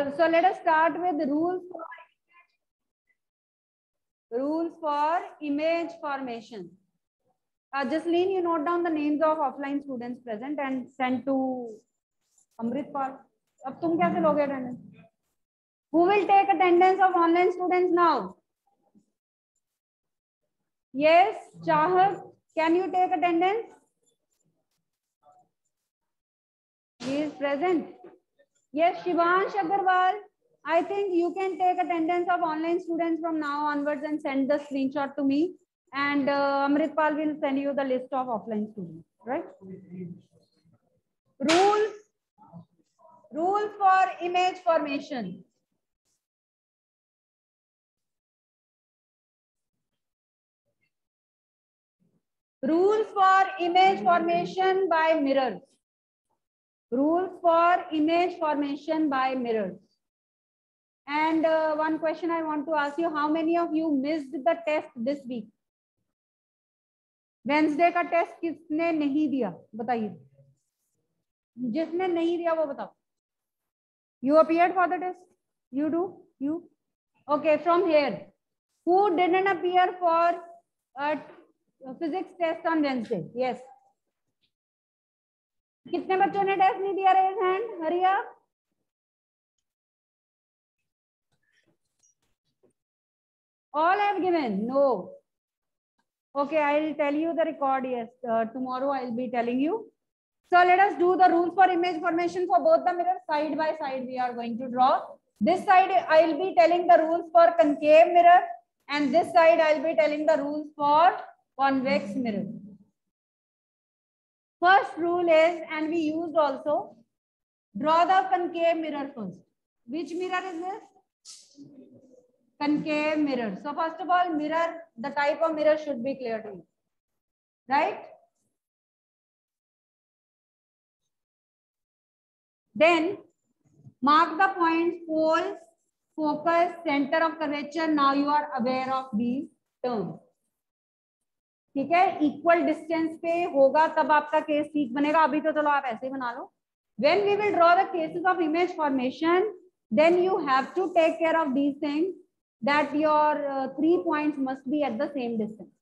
So let us start with rules for image formation. Jasleen, you note down the names of offline students present and send to Amritpal. अब तुम कैसे लोगे attendance? Who will take attendance of online students now? Yes, Chahat, can you take attendance? He is present. Yes, Shivansh Agarwal, I think you can take attendance of online students from now onwards and send the screenshot to me. And Amritpal will send you the list of offline students, right? Rules for image formation. Rules for image formation by mirrors. Rules for image formation by mirrors. And one question I want to ask you, how many of you missed the test this week? Wednesday का test किसने नहीं दिया बताइए, जिसने नहीं दिया वो बताओ. You appeared for the test? You do? You? Okay, from here. Who didn't appear for physics test on Wednesday? Yes. कितने बच्चों ने टेस्ट नहीं दिया? Raise hand. Hurry up. All have given? No. Okay, I'll tell you the record. Yes, tomorrow I'll be telling you. So let us do the rules for image formation for both the mirrors side by side. We are going to draw. This side I'll be telling the rules for concave mirror, and this side I'll be telling the rules for convex mirror. First rule is, and we used also, draw the concave mirror first. Which mirror is this? Concave mirror. So first of all, mirror, the type of mirror should be clear to you, right? Then mark the points, pole, focus, center of curvature. Now you are aware of these terms. ठीक है, equal distance पे होगा तब आपका case ठीक बनेगा. अभी तो चलो आप ऐसे ही बना लो. When we will draw the cases of image formation, then you have to take care of these things, that your 3 points must be at the same distance.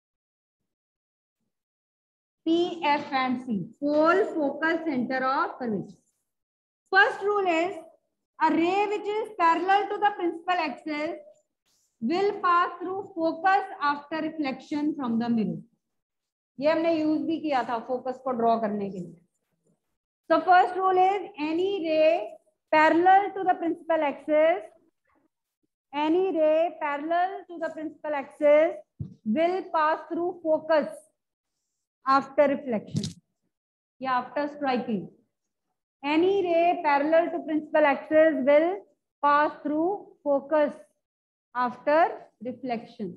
P, F and C. Pole, focus, center of curvature. First rule is, a ray which is parallel to the principal axis will pass through focus after reflection from the mirror. ये हमने use भी किया था focus को draw करने के लिए. So first rule is, any ray parallel to the principal axis, will pass through focus after reflection, yeah, after striking. Any ray parallel to principal axis will pass through focus after reflection.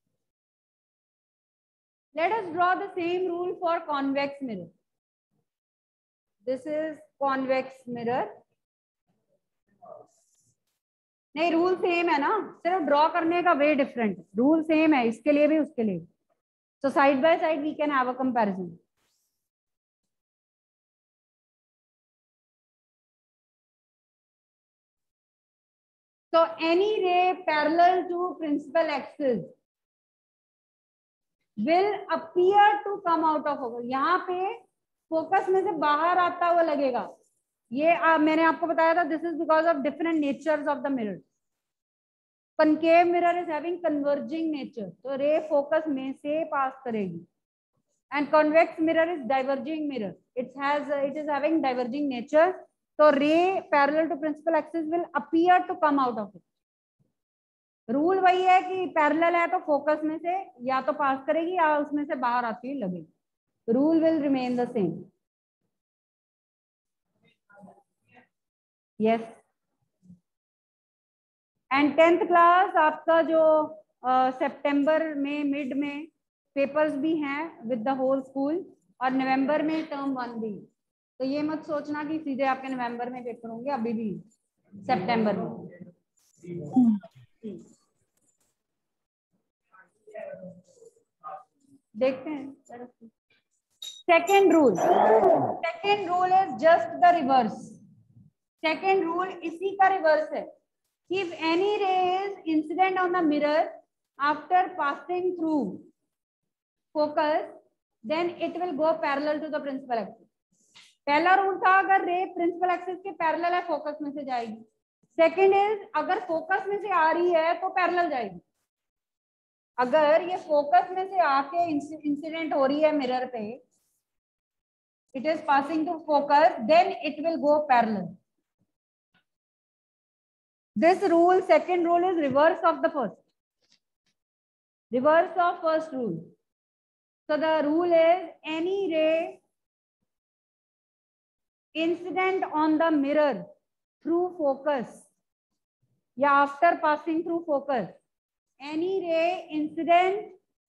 Let us draw the same rule for convex mirror. This is convex mirror. नहीं, rule same है ना, सिर्फ draw करने का वे different. Rule same है इसके लिए भी उसके लिए. So side by side we can have a comparison. So any ray parallel to principal axis will appear to come out of focus. यहाँ पे फोकस में से बाहर आता हुआ लगेगा. ये मैंने आपको बताया था, this is because of different natures of the mirror. Concave mirror is having converging nature, तो ray focus में से pass करेगी. And convex mirror is diverging mirror. It is having diverging nature. So ray parallel to principal axis will appear to come out of it. Rule वही है कि parallel है तो focus में से या तो पास करेगी या उसमें से बाहर आती हुई लगेगी. Rule will remain the same. Yes. And 10th class आपका जो सितंबर में मिड में पेपर्स भी हैं विद द होल स्कूल, और नवंबर में टर्म 1 भी. तो ये मत सोचना कि सीधे आपके नवंबर में पेपर होंगे, अभी भी सितंबर में. देखते हैं. Second rule is just the reverse. Second rule इसी का रिवर्स है. If any ray is incident on the mirror after passing through focus, then it will go parallel to the principal axis. पहला रूल था अगर ray principal axis के parallel है focus में से जाएगी. सेकंड इज अगर फोकस में से आ रही है तो पैरेलल जाएगी. अगर ये फोकस में से आके इंसिडेंट हो रही है मिरर पे, it is passing to focus, then it will go parallel. This rule, second rule, is reverse of the first. Reverse of first rule. So the rule is any ray incident on the mirror through focus, या after passing through focus, any ray incident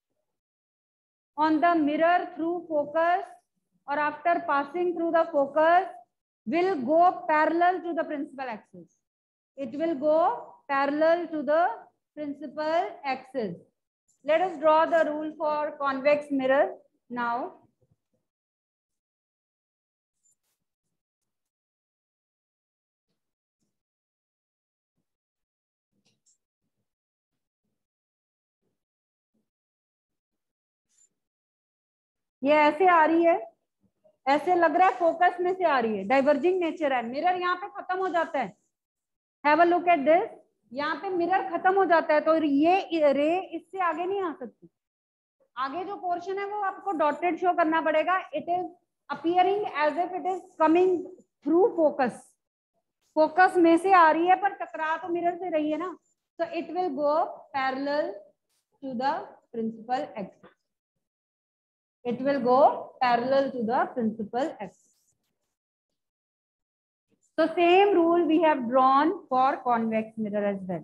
on the mirror through focus or after passing through the focus will go parallel to the principal axis. It will go parallel to the principal axis. Let us draw the rule for convex mirror now. ये ऐसे आ रही है, ऐसे लग रहा है focus में से आ रही है, डाइवर्जिंग नेचर है. मिरर यहाँ पे खत्म हो जाता है. Have a look at this. यहाँ पे मिरर खत्म हो जाता है तो ये रे इससे आगे नहीं आ सकती. आगे जो पोर्शन है वो आपको डॉटेड शो करना पड़ेगा. It is appearing as if it is coming through focus. Focus में से आ रही है पर टकरा तो मिरर से रही है ना. so it will go parallel to the principal axis. It will go parallel to the principal axis. So same rule we have drawn for convex mirror as well.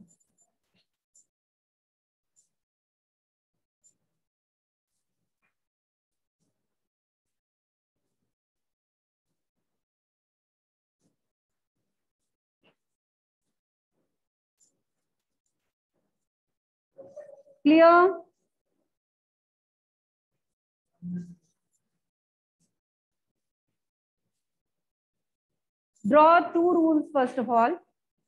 Clear? Draw two rules first of all.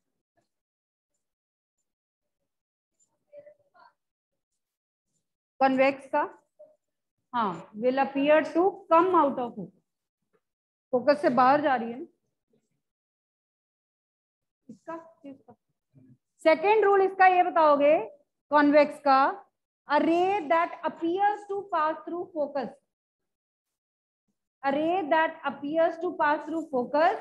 Convex का, हाँ, will appear to come out of focus. Focus से बाहर जा रही है ना इसका. Second rule इसका ये बताओगे कॉन्वेक्स का, a ray that appears to pass through focus. A ray that appears to pass through focus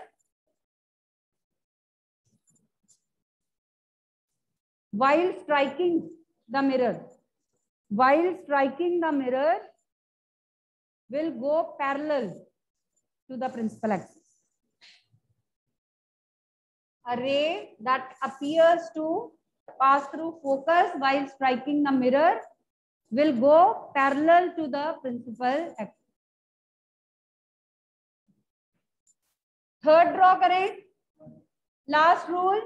while striking the mirror. While striking the mirror will go parallel to the principal axis. A ray that appears to pass through focus while striking the mirror will go parallel to the principal axis. Third draw करें. Last rule,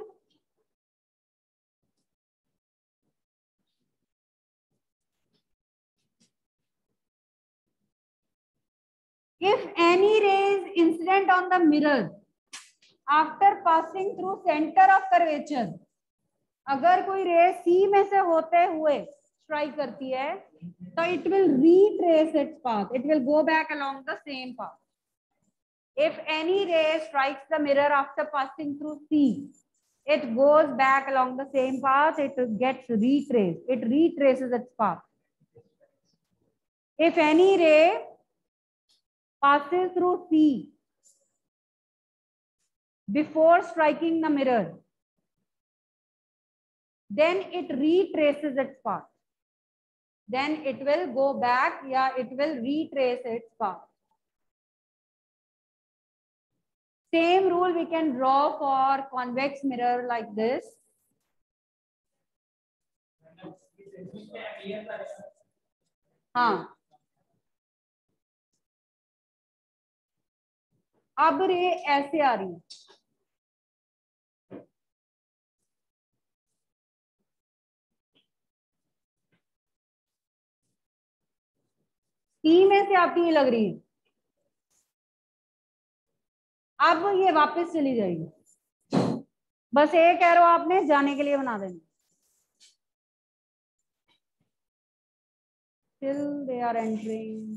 if any ray is incident on the mirror after passing through center of curvature, अगर कोई रे सी में से होते हुए strike करती है तो it will retrace its path. It will go back along the same path. If any ray strikes the mirror after passing through C, it goes back along the same path. It gets retraced. It retraces its path. If any ray passes through C before striking the mirror, then it retraces its path. Then it will go back, yeah, it will retrace its path. Same rule we can draw for convex mirror like this. हाँ, अब रे ऐसे आ रही है. सी में से आती लग रही है. अब ये वापस चली जाएगी. बस एक एरो आपने जाने के लिए बना देना, till they are entering.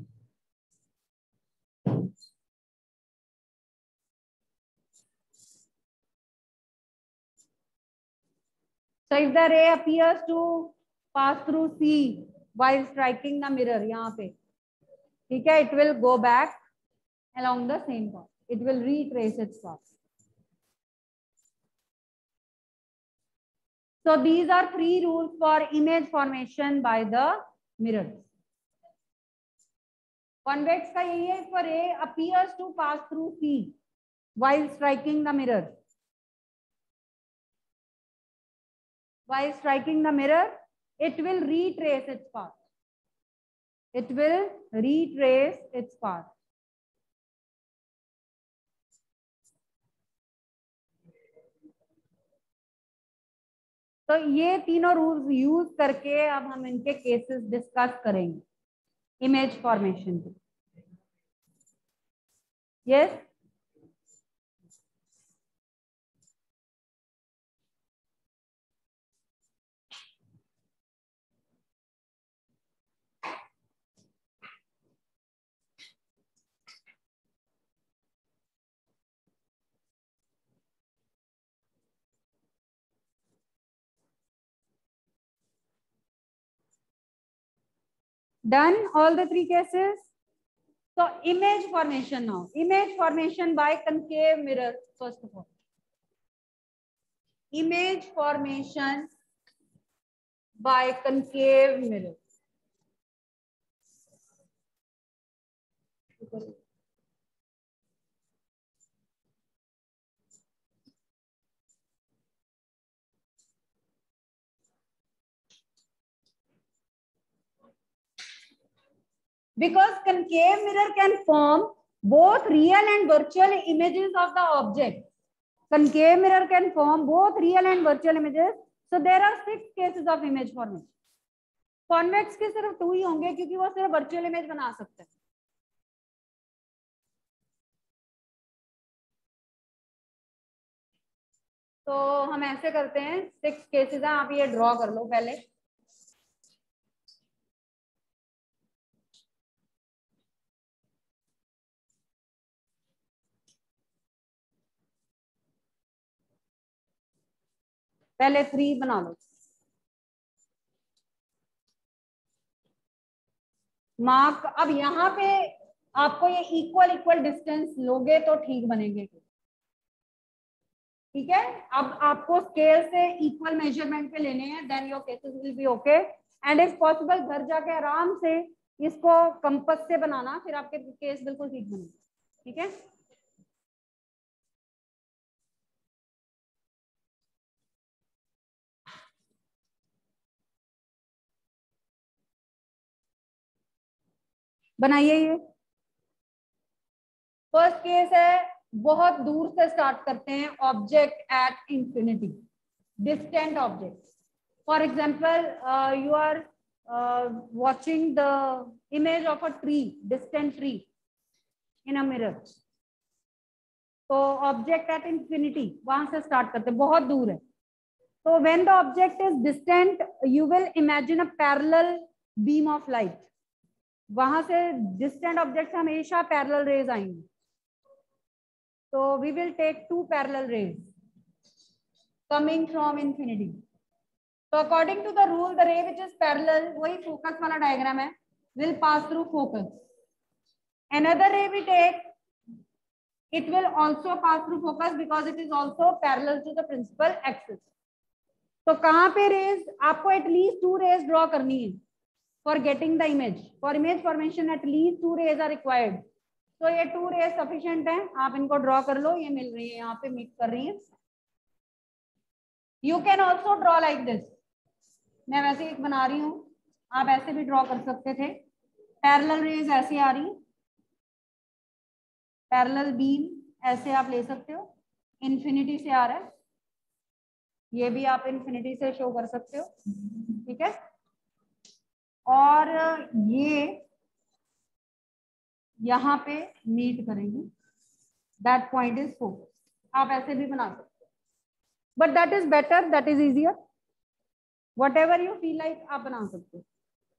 So if the ray appears to pass through C while striking the mirror, यहाँ पे ठीक है, it will go back along the same path. It will retrace its path. So these are 3 rules for image formation by the mirror. Convex का यही है, if a ray appears to pass through C while striking the mirror. While striking the mirror, it will retrace its path. It will retrace its path. तो ये तीनों rules use करके अब हम इनके केसेस डिस्कस करेंगे इमेज फॉर्मेशन के. Yes, done all the 3 cases. So image formation now. Image formation by concave mirror. First of all, image formation by concave mirror. Because concave mirror can form both real and virtual images of the object. Concave mirror can form both real and virtual images. So there are 6 cases of image formation. Convex के सिर्फ 2 ही होंगे क्योंकि वो सिर्फ virtual image बना सकते हैं. तो हम ऐसे करते हैं, 6 केसेस हैं, आप ये ड्रॉ कर लो पहले. पहले 3 बना लो. मार्क. अब यहाँ पे आपको ये इक्वल डिस्टेंस लोगे तो ठीक बनेंगे. ठीक है, अब आपको स्केल से इक्वल मेजरमेंट पे लेने हैं, then your cases will be okay. And if possible घर जाके आराम से इसको कंपास से बनाना, फिर आपके केस बिल्कुल ठीक बनेंगे. ठीक है, बनाइए. ये फर्स्ट केस है, बहुत दूर से स्टार्ट करते हैं, object at infinity, distant object. For example you are watching the image of a tree, distant tree in a mirror. तो ऑब्जेक्ट एट इंफिनिटी वहां से स्टार्ट करते, बहुत दूर है. तो when the object is distant you will imagine a parallel beam of light. वहां से डिस्टेंट ऑब्जेक्ट हमेशा पैरेलल रेज आएंगे. तो we will take 2 parallel rays coming from infinity. तो according to the rule, the ray which is parallel, वही focus वाला diagram है, will pass through focus. Another ray we take, it will also pass through focus because it is also parallel to the principal axis. तो कहाँ पे raise, आपको at least 2 raise draw करनी है for getting the image. For image formation at least 2 rays are required. तो ये 2 raise sufficient है, आप इनको ड्रॉ कर लो. ये मिल रही है, यहाँ पे मीट कर रही है. You can also draw like this. मैं वैसे एक बना रही हूँ, आप ऐसे भी ड्रॉ कर सकते थे. पैरेलल रेज ऐसे आ रही, पैरेलल बीम ऐसे आप ले सकते हो. इन्फिनिटी से आ रहा है, ये भी आप इन्फिनिटी से शो कर सकते हो. ठीक है, और ये यहाँ पे मीट करेंगे, दैट पॉइंट इज फोकस. आप ऐसे भी बना सकते हो. But that is better, that is easier, whatever you feel like आप बना सकते हो.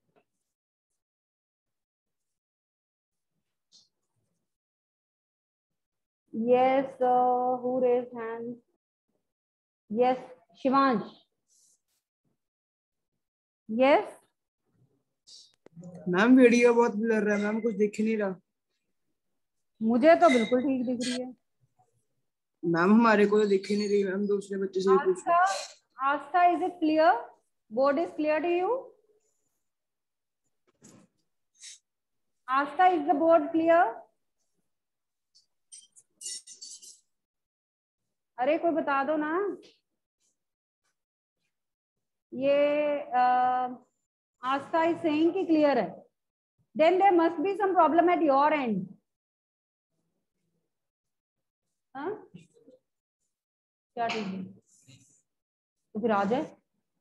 Yes, who raised hand? Yes, Shivansh. Yes. Ma'am video बहुत ब्लर है मैम, कुछ दिख नहीं रहा. मुझे तो बिल्कुल ठीक दिख रही है. मैम हमारे को तो दिख ही नहीं रही मैम, दूसरे बच्चे से भी पूछ लो. Asta, is it clear? Board is clear to you? Asta, is the board clear? अरे कोई बता दो ना. ये आस्था इज सेइंग कि क्लियर है. Then there must be some problem at your end. क्या ठीक है तो फिर आ जाए.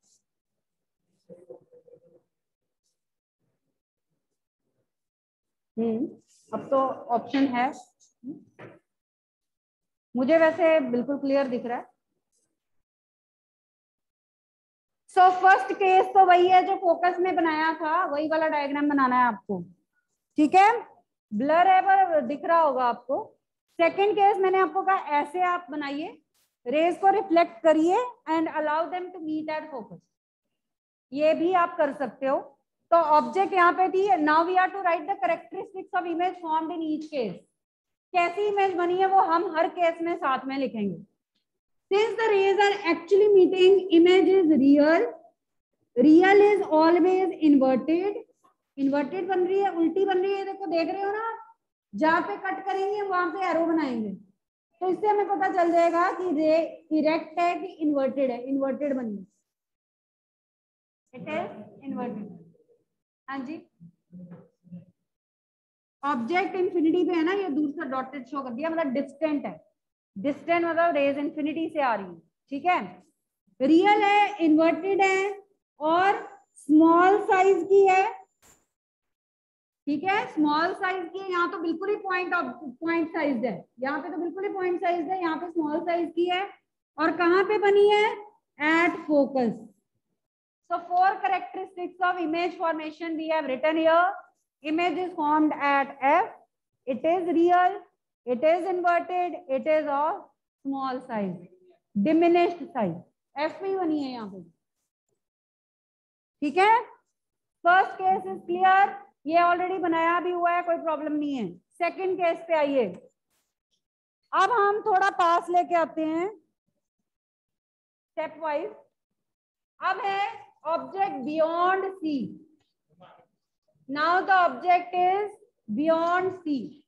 अब तो ऑप्शन है. मुझे वैसे बिल्कुल क्लियर दिख रहा है. सो फर्स्ट केस तो वही है जो फोकस में बनाया था, वही वाला डायग्राम बनाना है आपको. ठीक है, ब्लर है पर दिख रहा होगा आपको. सेकंड केस मैंने आपको कहा ऐसे आप बनाइए, रेज को रिफ्लेक्ट करिए and allow them to meet at focus. ये भी आप कर सकते हो. तो ऑब्जेक्ट यहाँ पे थी. Now we are to write the characteristics of image formed in each case. कैसी इमेज बनी है वो हम हर केस में साथ में लिखेंगे. Since the rays are actually meeting, image is real. Real is always inverted. Inverted बन रही है, उल्टी बन रही है. देखो, देख रहे हो ना, जहाँ पे कट करेंगे वहां पे एरो बनाएंगे. तो इससे हमें पता चल जाएगा कि रे इरेक्ट है कि इन्वर्टेड है. इन्वर्टेड बनी है. It is inverted. हाँ जी. ऑब्जेक्ट इंफिनिटी पे है ना, ये दूर से डॉटेड शो कर दिया, मतलब डिस्टेंट है. डिस्टेंट मतलब रेज इंफिनिटी से आ रही है. ठीक है. रियल है, इन्वर्टेड है और स्मॉल साइज की है. ठीक है, स्मॉल साइज की है. यहाँ तो बिल्कुल ही पॉइंट साइज है. यहाँ पे तो बिल्कुल ही पॉइंट साइज है. यहाँ पे स्मॉल साइज की है. और कहाँ पे बनी है? At focus. So 4 characteristics of image formation we have written here. Image is formed at F. It is real. It is inverted. It is of small size, diminished size. F में बनी है यहाँ पे. ठीक है. First case is clear. ये already बनाया भी हुआ है, कोई प्रॉब्लम नहीं है. सेकंड केस पे आइए. अब हम थोड़ा पास लेके आते हैं स्टेप वाइज. अब है object beyond C. Now the object is beyond C.